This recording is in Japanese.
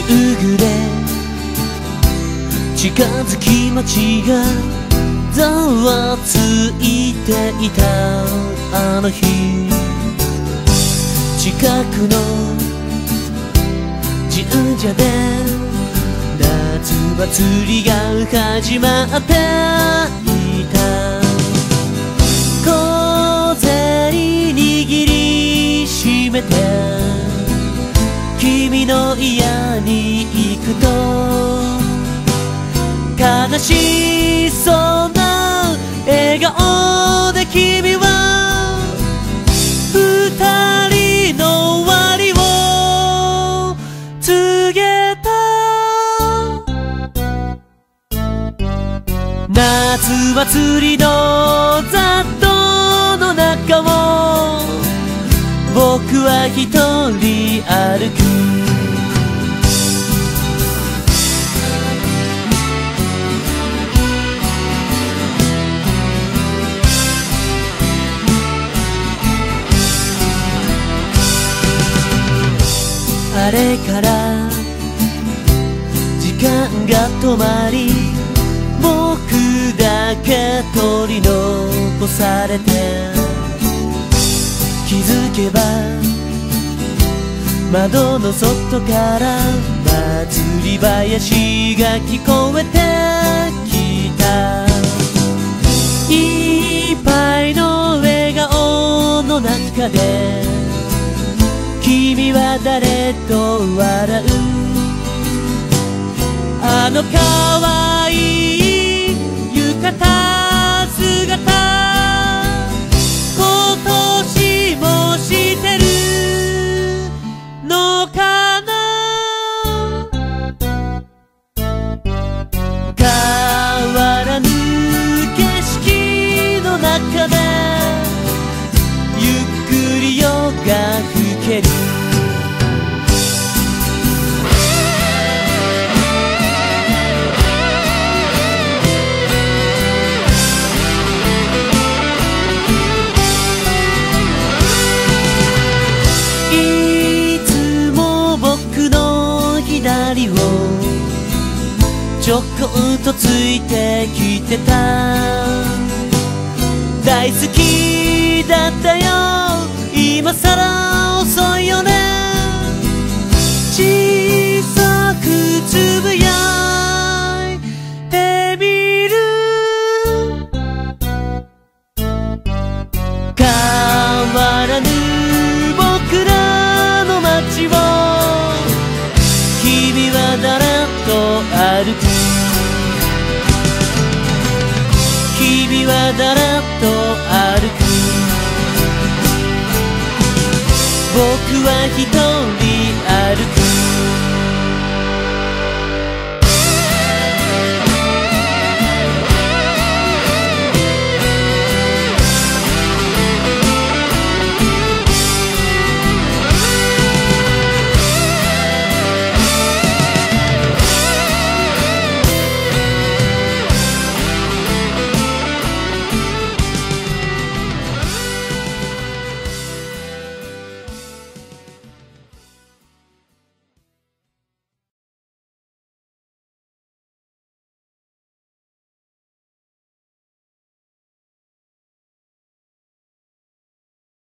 ぐれ近づき街がざわついていたあの日、近くの神社で夏祭りが始まっていた。小銭握りしめて君の家に行くと、悲しそうな笑顔で君は二人の終わりを告げた。夏祭りの雑踏の中を僕は一人歩く。あれから時間が止まり、僕だけ取り残されて、気づけば窓の外から祭り林が聞こえてきた。いっぱいの笑顔の中で君は誰と笑う。あの可愛い浴衣姿、今年もしてるのかな。変わらぬ景色の中でゆっくり夜が更ける。いつも僕の左をちょこっとついてきてた。大好きだったよ、今さら遅いよね。小さくつぶやいてみる。変わらぬ僕らの街を君はだらっと歩く。君はだらっと歩く。僕は一人歩く。